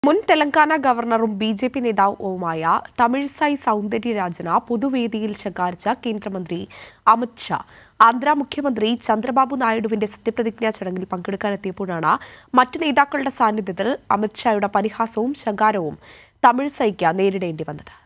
മുൻ തെലങ്കാന ഗവർണറും ബിജെപി നേതാവുമായ തമിഴ്സൈ സൗന്ദര്യ രാജന പൊതുവേദിയിൽ ശകാരിച്ച കേന്ദ്രമന്ത്രി അമിത് ഷാ ആന്ധ്ര മുഖ്യമന്ത്രി ചന്ദ്രബാബു നായിഡുവിന്റെ സത്യപ്രതിജ്ഞാ ചടങ്ങിൽ പങ്കെടുക്കാനെത്തിയപ്പോഴാണ് മറ്റു നേതാക്കളുടെ സാന്നിധ്യത്തിൽ അമിത് ഷായുടെ പരിഹാസവും ശകാരവും തമിഴ്സൈക്ക് നേരിടേണ്ടി വന്നത്.